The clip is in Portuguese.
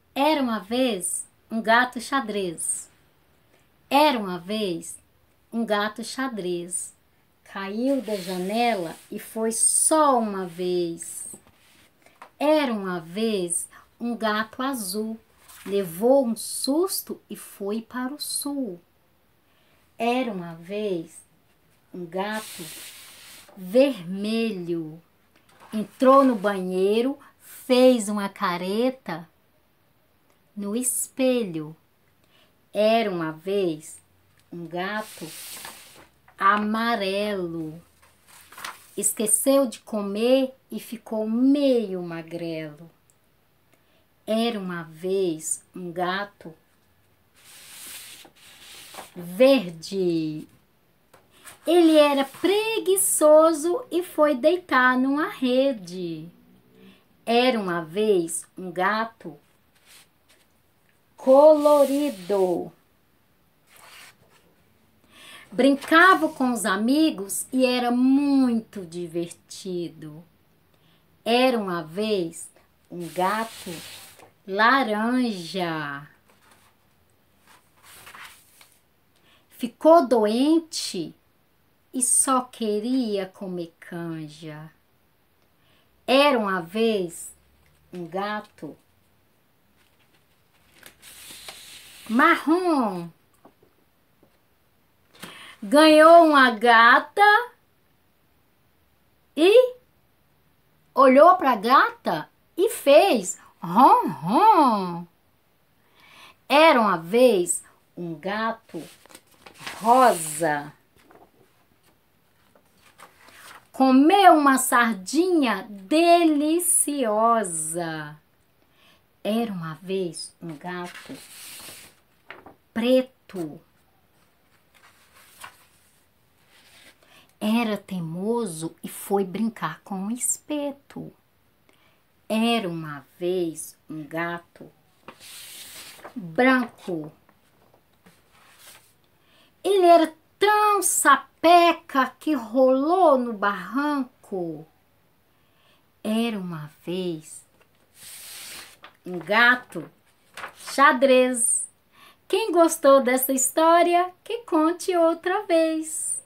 Era uma vez um gato xadrez. Era uma vez um gato xadrez. Caiu da janela e foi só uma vez. Era uma vez um gato azul. Levou um susto e foi para o sul. Era uma vez um gato vermelho. Entrou no banheiro, fez uma careta no espelho. Era uma vez um gato amarelo. Esqueceu de comer e ficou meio magrelo. Era uma vez um gato verde. Ele era preguiçoso e foi deitar numa rede. Era uma vez um gato colorido. Brincava com os amigos e era muito divertido. Era uma vez um gato laranja. Ficou doente e só queria comer canja. Era uma vez um gato marrom. Ganhou uma gata e olhou para a gata e fez rom rom. Era uma vez um gato rosa. Comeu uma sardinha deliciosa. Era uma vez um gato preto. Era teimoso e foi brincar com o espeto. Era uma vez um gato branco. Ele era tão sapeca que rolou no barranco. Era uma vez um gato xadrez. Quem gostou dessa história, que conte outra vez.